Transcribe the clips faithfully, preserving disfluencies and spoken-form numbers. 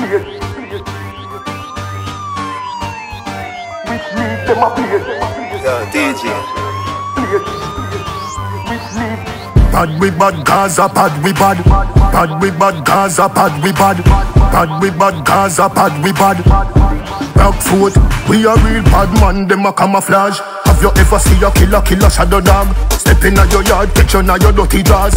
Which league them a play? Yo, D J. Bad we bad Gaza, bad we bad. Bad we bad Gaza, bad we bad. Bad we bad Gaza, bad we bad. Rockfoot, we a real bad man, them a camouflage. Have you ever seen a killer, killer shadow dog? Step in your yard, catch you in your dirty jaws.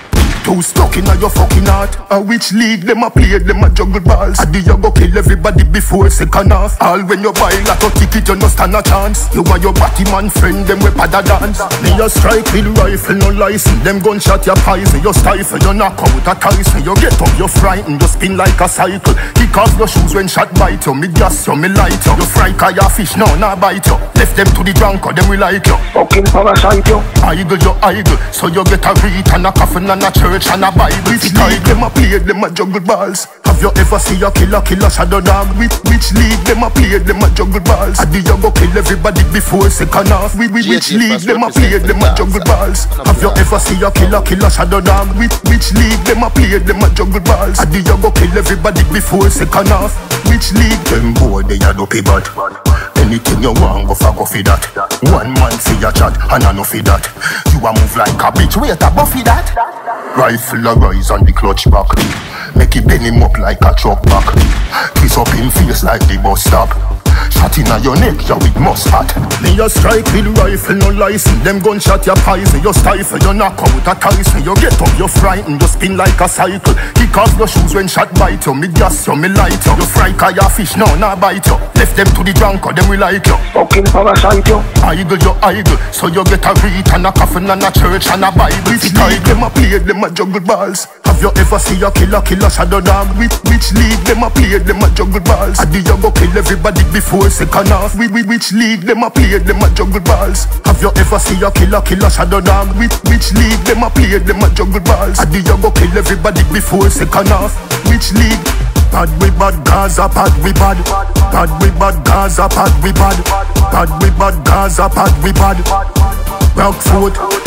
Too stuck in your fucking heart. A which league them a play, them a juggle balls. Adi you go kill everybody before second half. All when you buy like a ticket, you no stand a chance. You and your batty man friend, them we pada dance. Me a strike with rifle, no license. Them gunshot your poison, you stifle, you knock out a Tyson. You get up, you frightened, you spin like a cycle. Kick off your shoes when shot bite you. Me gas you, me light you. You fry cause your fish, no, nah bite you. Left them to the drunk, or them we like you. Fucking parasite you. Idle, you idle. So you get a read and a coffin and a church and a Bible. Which league them a play, them a juggle balls. Have you ever seen a killer, killer shadow dog? Which, which league them a play, them a juggle balls. Adi you go kill everybody before second half. Which, which league them a play, them a juggle balls. Have you ever seen a killer, killer shadow dog? Which, which league them a play, them a juggle balls. Adi you go kill everybody before second half. Which league them boy they a dopey bad. Anything you want, go for go for that. One man for your chat, and I know for that. You a move like a bitch, wait a buffy that. Rifle a rise on the clutch back. Make it bend him up like a truck back. Kiss up him face like the bus stop. Shot in your neck, you with mustard. Me a strike with rifle, no license. Them gunshot your poison, you stifle, you knock out a Tyson. You get up, you frightened, you spin like a cycle. Kick off your shoes when shot bite you. Me gas you, me light you. You fry cause your fish, no, nah bite you. Left them to the drunk, or them we like you. Fucking parasite you. Idle, you idle. So you get a read and a coffin and a church and a Bible. Which league them a play, them a juggle balls. Have you ever seen a killer, killer shadow dog? Which, which league them a play, them a juggle balls. Adi you go kill everybody before second half. Which, which league them a play, them a juggle balls. Have you ever seen a killer, killer shadow dog? Which, which league them a play, them a juggle balls. Adi you go kill everybody before second half. Which league? Bad we bad Gaza, bad we bad. Bad we bad Gaza, bad we bad. Bad we bad Gaza, bad we bad. Rockfoot.